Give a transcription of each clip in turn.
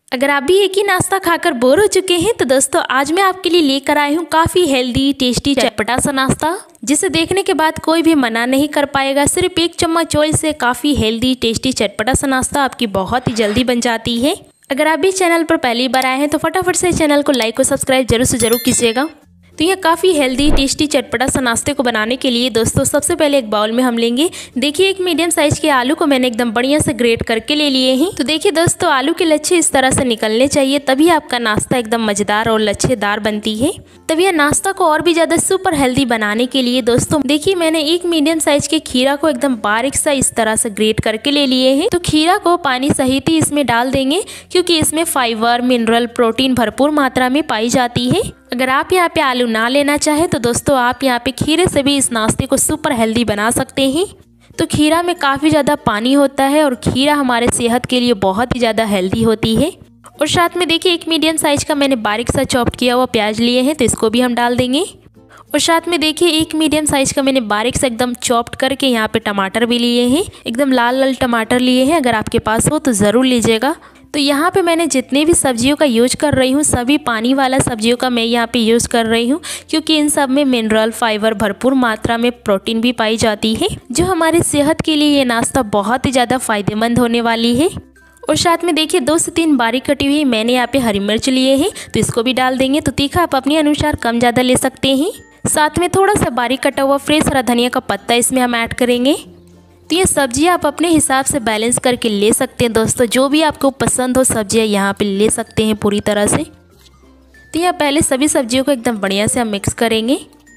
अगर आप भी एक ही नाश्ता खाकर बोर हो चुके हैं तो दोस्तों आज मैं आपके लिए लेकर आई हूँ काफ़ी हेल्दी टेस्टी चटपटा सा नाश्ता, जिसे देखने के बाद कोई भी मना नहीं कर पाएगा। सिर्फ एक चम्मच ऑयल से काफ़ी हेल्दी टेस्टी चटपटा सा नाश्ता आपकी बहुत ही जल्दी बन जाती है। अगर आप भी चैनल पर पहली बार आए हैं तो फटाफट से चैनल को लाइक और सब्सक्राइब जरूर से जरूर कीजिएगा। तो यह काफ़ी हेल्दी टेस्टी चटपटा सा नाश्ते को बनाने के लिए दोस्तों सबसे पहले एक बाउल में हम लेंगे, देखिए एक मीडियम साइज के आलू को मैंने एकदम बढ़िया से ग्रेट करके ले लिए हैं। तो देखिए दोस्तों आलू के लच्छे इस तरह से निकलने चाहिए, तभी आपका नाश्ता एकदम मज़ेदार और लच्छेदार बनती है। तभी यह नाश्ता को और भी ज़्यादा सुपर हेल्दी बनाने के लिए दोस्तों देखिए मैंने एक मीडियम साइज के खीरा को एकदम बारीक सा इस तरह से ग्रेट करके ले लिए हैं। तो खीरा को पानी सहित ही इसमें डाल देंगे, क्योंकि इसमें फाइबर मिनरल प्रोटीन भरपूर मात्रा में पाई जाती है। अगर आप यहाँ पे आलू ना लेना चाहे तो दोस्तों आप यहाँ पे खीरे से भी इस नाश्ते को सुपर हेल्दी बना सकते हैं। तो खीरा में काफ़ी ज़्यादा पानी होता है और खीरा हमारे सेहत के लिए बहुत ही ज़्यादा हेल्दी होती है। और साथ में देखिए एक मीडियम साइज का मैंने बारीक सा चॉप किया हुआ प्याज लिए हैं, तो इसको भी हम डाल देंगे। और साथ में देखिए एक मीडियम साइज का मैंने बारीक से एकदम चॉप्ड करके यहाँ पे टमाटर भी लिए हैं, एकदम लाल लाल टमाटर लिए हैं। अगर आपके पास हो तो ज़रूर लीजिएगा। तो यहाँ पे मैंने जितने भी सब्जियों का यूज कर रही हूँ सभी पानी वाला सब्जियों का मैं यहाँ पे यूज़ कर रही हूँ, क्योंकि इन सब में मिनरल फाइबर भरपूर मात्रा में प्रोटीन भी पाई जाती है, जो हमारी सेहत के लिए ये नाश्ता बहुत ही ज़्यादा फायदेमंद होने वाली है। और साथ में देखिए 2 से 3 बारीक कटी हुई मैंने यहाँ पे हरी मिर्च लिए हैं, तो इसको भी डाल देंगे। तो तीखा आप अपने अनुसार कम ज़्यादा ले सकते हैं। साथ में थोड़ा सा बारीक कटा हुआ फ्रेश हरा धनिया का पत्ता इसमें हम ऐड करेंगे। तो ये सब्जियां आप अपने हिसाब से बैलेंस करके ले सकते हैं दोस्तों, जो भी आपको पसंद हो सब्जियां यहाँ पे ले सकते हैं पूरी तरह से। तो यहाँ पहले सभी सब्जियों को एकदम बढ़िया से हम मिक्स करेंगे।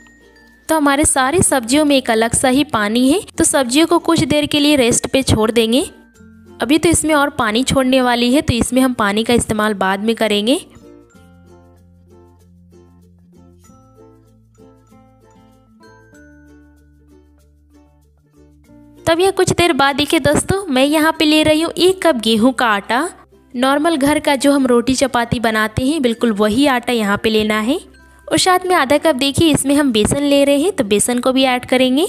तो हमारे सारी सब्जियों में एक अलग सा ही पानी है, तो सब्जियों को कुछ देर के लिए रेस्ट पे छोड़ देंगे। अभी तो इसमें और पानी छोड़ने वाली है, तो इसमें हम पानी का इस्तेमाल बाद में करेंगे। तब यह कुछ देर बाद देखिए दोस्तों मैं यहाँ पे ले रही हूँ 1 कप गेहूं का आटा। नॉर्मल घर का जो हम रोटी चपाती बनाते हैं बिल्कुल वही आटा यहाँ पे लेना है। और साथ में आधा कप देखिए इसमें हम बेसन ले रहे हैं, तो बेसन को भी ऐड करेंगे।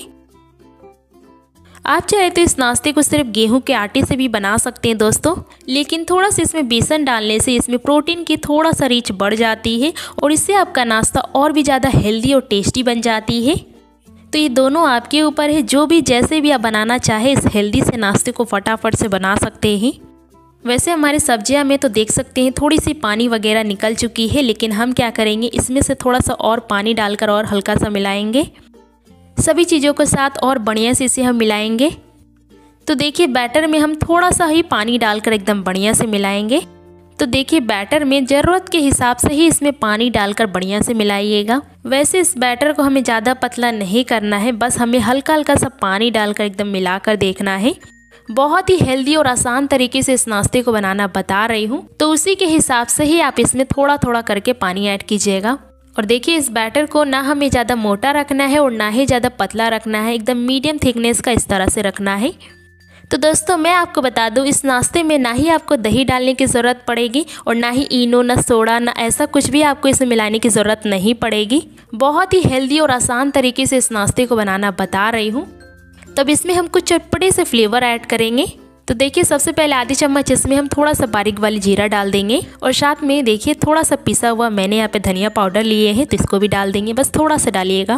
आप चाहे तो इस नाश्ते को सिर्फ गेहूं के आटे से भी बना सकते हैं दोस्तों, लेकिन थोड़ा सा इसमें बेसन डालने से इसमें प्रोटीन की थोड़ा सा रीच बढ़ जाती है और इससे आपका नाश्ता और भी ज़्यादा हेल्दी और टेस्टी बन जाती है। तो ये दोनों आपके ऊपर है, जो भी जैसे भी आप बनाना चाहे इस हेल्दी से नाश्ते को फटाफट से बना सकते हैं। वैसे हमारी सब्जियां में तो देख सकते हैं थोड़ी सी पानी वगैरह निकल चुकी है, लेकिन हम क्या करेंगे इसमें से थोड़ा सा और पानी डालकर और हल्का सा मिलाएंगे। सभी चीज़ों के साथ और बढ़िया से इसे हम मिलाएंगे। तो देखिए बैटर में हम थोड़ा सा ही पानी डालकर एकदम बढ़िया से मिलाएंगे। तो देखिए बैटर में ज़रूरत के हिसाब से ही इसमें पानी डालकर बढ़िया से मिलाइएगा। वैसे इस बैटर को हमें ज़्यादा पतला नहीं करना है, बस हमें हल्का हल्का सा पानी डालकर एकदम मिलाकर देखना है। बहुत ही हेल्दी और आसान तरीके से इस नाश्ते को बनाना बता रही हूँ, तो उसी के हिसाब से ही आप इसमें थोड़ा थोड़ा करके पानी ऐड कीजिएगा। और देखिए इस बैटर को ना हमें ज़्यादा मोटा रखना है और ना ही ज़्यादा पतला रखना है, एकदम मीडियम थिकनेस का इस तरह से रखना है। तो दोस्तों मैं आपको बता दूं इस नाश्ते में ना ही आपको दही डालने की ज़रूरत पड़ेगी और ना ही इनो ना सोडा ना ऐसा कुछ भी आपको इसमें मिलाने की ज़रूरत नहीं पड़ेगी। बहुत ही हेल्दी और आसान तरीके से इस नाश्ते को बनाना बता रही हूँ। तब इसमें हम कुछ चटपटे से फ्लेवर ऐड करेंगे। तो देखिए सबसे पहले आधी चम्मच इसमें हम थोड़ा सा बारीक वाली जीरा डाल देंगे और साथ में देखिए थोड़ा सा पिसा हुआ मैंने यहाँ पे धनिया पाउडर लिए हैं, तो इसको भी डाल देंगे, बस थोड़ा सा डालिएगा।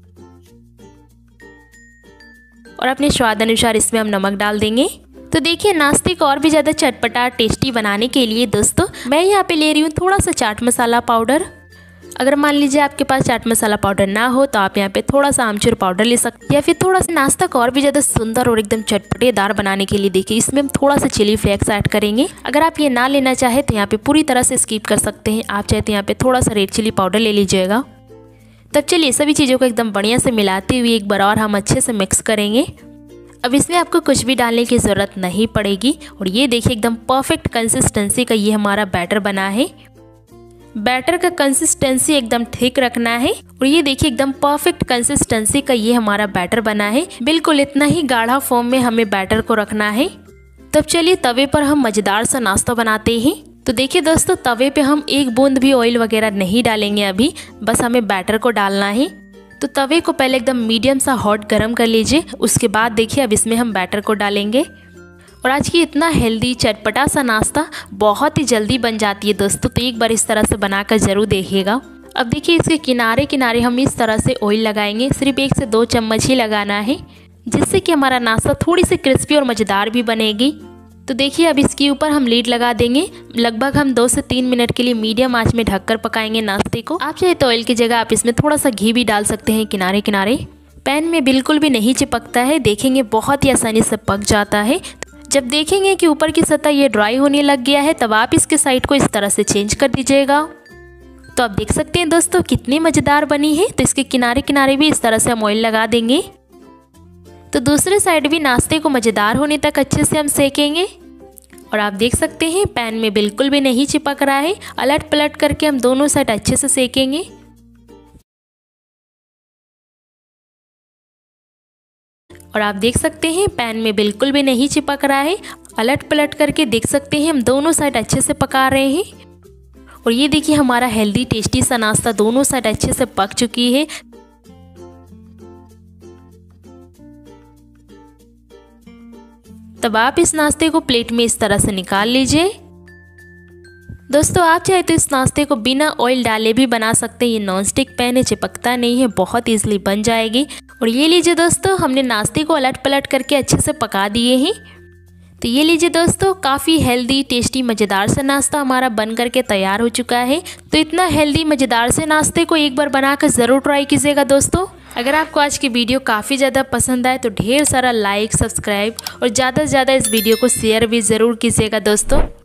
और अपने स्वाद अनुसार इसमें हम नमक डाल देंगे। तो देखिए नाश्ते को और भी ज़्यादा चटपटा टेस्टी बनाने के लिए दोस्तों मैं यहाँ पे ले रही हूँ थोड़ा सा चाट मसाला पाउडर। अगर मान लीजिए आपके पास चाट मसाला पाउडर ना हो तो आप यहाँ पे थोड़ा सा आमचूर पाउडर ले सकते हैं, या फिर थोड़ा सा नाश्ता को और भी ज़्यादा सुंदर और एकदम चटपटेदार बनाने के लिए देखिए इसमें हम थोड़ा सा चिली फ्लेक्स ऐड करेंगे। अगर आप ये ना लेना चाहे तो यहाँ पे पूरी तरह से स्किप कर सकते हैं। आप चाहे तो यहाँ पे थोड़ा सा रेड चिली पाउडर ले लीजिएगा। तब चलिए सभी चीज़ों को एकदम बढ़िया से मिलाते हुए एक बार और हम अच्छे से मिक्स करेंगे। अब इसमें आपको कुछ भी डालने की ज़रूरत नहीं पड़ेगी। और ये देखिए एकदम परफेक्ट कंसिस्टेंसी का ये हमारा बैटर बना है। बैटर का कंसिस्टेंसी एकदम ठीक रखना है। और ये देखिए एकदम परफेक्ट कंसिस्टेंसी का ये हमारा बैटर बना है, बिल्कुल इतना ही गाढ़ा फॉर्म में हमें बैटर को रखना है। तब चलिए तवे पर हम मज़ेदार सा नाश्ता बनाते हैं। तो देखिए दोस्तों तवे पे हम 1 बूंद भी ऑयल वगैरह नहीं डालेंगे अभी, बस हमें बैटर को डालना है। तो तवे को पहले एकदम मीडियम सा हॉट गरम कर लीजिए। उसके बाद देखिए अब इसमें हम बैटर को डालेंगे और आज की इतना हेल्दी चटपटा सा नाश्ता बहुत ही जल्दी बन जाती है दोस्तों। तो एक बार इस तरह से बनाकर ज़रूर देखिएगा। अब देखिए इसके किनारे किनारे हम इस तरह से ऑयल लगाएंगे। सिर्फ 1 से 2 चम्मच ही लगाना है, जिससे कि हमारा नाश्ता थोड़ी सी क्रिस्पी और मज़ेदार भी बनेगी। तो देखिए अब इसके ऊपर हम लीड लगा देंगे। लगभग हम 2 से 3 मिनट के लिए मीडियम आंच में ढककर पकाएंगे नाश्ते को। आप चाहे तो ऑयल की जगह आप इसमें थोड़ा सा घी भी डाल सकते हैं किनारे किनारे। पैन में बिल्कुल भी नहीं चिपकता है, देखेंगे बहुत ही आसानी से पक जाता है। जब देखेंगे कि ऊपर की सतह ये ड्राई होने लग गया है, तब आप इसके साइड को इस तरह से चेंज कर दीजिएगा। तो आप देख सकते हैं दोस्तों कितनी मज़ेदार बनी है। तो इसके किनारे किनारे भी इस तरह से हम ऑयल लगा देंगे। तो दूसरे साइड भी नाश्ते को मज़ेदार होने तक अच्छे से हम सेकेंगे। और आप देख सकते हैं पैन में बिल्कुल भी नहीं चिपक रहा है। अलट पलट करके हम दोनों साइड अच्छे से सेकेंगे। और आप देख सकते हैं पैन में बिल्कुल भी नहीं चिपक रहा है। अलट पलट करके देख सकते हैं हम दोनों साइड अच्छे से पका रहे हैं। और ये देखिए हमारा हेल्दी टेस्टी सा नाश्ता दोनों साइड अच्छे से पक चुकी है। तब आप इस नाश्ते को प्लेट में इस तरह से निकाल लीजिए। दोस्तों आप चाहे तो इस नाश्ते को बिना ऑयल डाले भी बना सकते हैं। ये नॉनस्टिक पैन है, चिपकता नहीं है, बहुत ईजिली बन जाएगी। और ये लीजिए दोस्तों, हमने नाश्ते को अलट पलट करके अच्छे से पका दिए हैं। तो ये लीजिए दोस्तों, काफ़ी हेल्दी टेस्टी मज़ेदार सा नाश्ता हमारा बन करके तैयार हो चुका है। तो इतना हेल्दी मज़ेदार से नाश्ते को एक बार बनाकर ज़रूर ट्राई कीजिएगा दोस्तों। अगर आपको आज की वीडियो काफ़ी ज़्यादा पसंद आए तो ढेर सारा लाइक, सब्सक्राइब और ज़्यादा से ज़्यादा इस वीडियो को शेयर भी ज़रूर कीजिएगा दोस्तों।